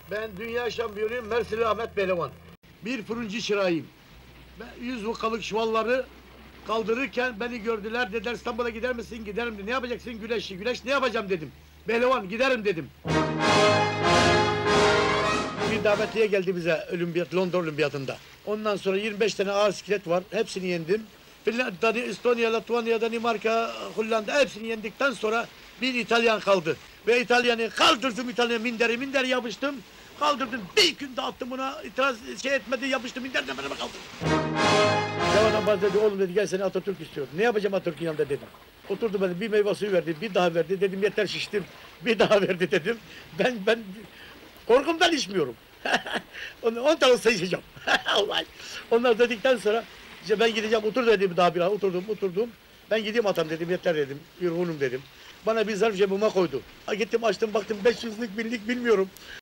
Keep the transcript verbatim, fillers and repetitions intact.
Ben dünya şampiyonuyum, Mersinli Ahmet Pehlivan. Bir fırıncı çırağıyım. Ben yüz vukalık çuvalları kaldırırken beni gördüler, dediler İstanbul'a gider misin? Giderim dedi. Ne yapacaksın? Güneşi. Güneş ne yapacağım dedim. Pehlivan giderim dedim. Bir davetiye geldi bize olimpiyat, Londra olimpiyatında. Ondan sonra yirmi beş tane ağır siklet var. Hepsini yendim. Finlandiya, Estonya, Litvanya, Danimarka, Hollanda hepsini yendikten sonra bir İtalyan kaldı. Ve İtalyanı kaldırdım, İtalyanı minderi minderi yapıştım. Kaldırdım, bir gün dağıttım buna, itiraz şey etmedi, yapıştım, minderden beraber kaldım. Devadan bana dedi, oğlum dedi, gel seni Atatürk istiyor. Ne yapacağım Atatürk'ün yanında dedim. Oturdu beni, bir meyve suyu verdi, bir daha verdi, dedim yeter şiştim. Bir daha verdi dedim. Ben, ben korkumdan içmiyorum. on tane sayı içeceğim. Onlar dedikten sonra, işte ben gideceğim, otur dedim daha bir an, oturdum, oturdum. Ben gideyim atam dedim, yeter dedim, yorgunum dedim. Bana bir zarf cebime koydu. Gittim açtım baktım beş yüzlük binlik bilmiyorum.